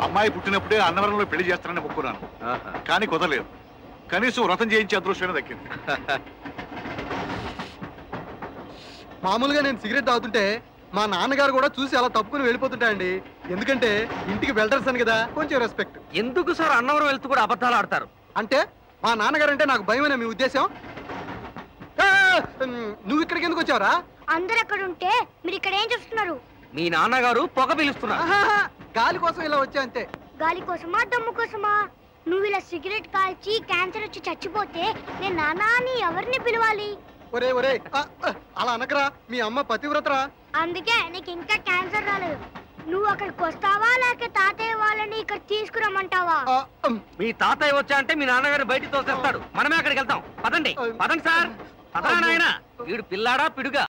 అమ్మాయి పుట్టినప్పుడే అన్నవరంలో పెళ్లి చేస్తానని మొక్కున్నాను, కానీ కుదరలేదు. కనీసం వ్రతం చేయించే అదృష్టమే దక్కింది. మామూలుగా నేను సిగరెట్ తాగుతుంటే మా నాన్నగారు కూడా చూసి అలా తప్పుకుని వెళ్ళిపోతుంటాయండి. ఎందుకంటే ఇంటికి వెల్డర్స్ అని కదా, కొంచెం రెస్పెక్ట్. ఎందుకు సార్ అన్నవరం వెళ్తూ కూడా అబద్ధాలు ఆడతారు? అంటే మా నాన్నగారు అంటే నాకు భయమేనా మీ ఉద్దేశం? నువ్వు ఇక్కడికి ఎందుకు వచ్చావురా? అందరు అక్కడ ఉంటే మీరు ఇక్కడ ఏం చూస్తున్నారు? మీ నాన్నగారు పొగ పిలుస్తున్నారు. గాలి కోసం ఇలా వచ్చా అంతే. గాలి కోసమా దమ్ము కోసమా? నువ్వు ఇలా సిగరెట్ కాల్చి క్యాన్సర్ వచ్చి చచ్చిపోతే నేను నాన్న అని ఎవరిని పిలవాలి? ఒరే ఒరే అలా అనకరా, మీ అమ్మ పతివ్రతరా. అందుకే నీకు ఇంకా క్యాన్సర్ రాలేదు. నువ్వు అక్కడికి వస్తావా లేక తాతయ్య వాళ్ళని ఇక్కడ తీసుకురమ్మంటావా? మీ తాతయ్య వచ్చా అంటే మీ నాన్నగారు బయటికి తోసేస్తాడు. మనమే అక్కడికి వెళ్తాం. పదండి పదండి సార్. పదరా నాయనా, వీడు పిల్లాడా పిడుగా?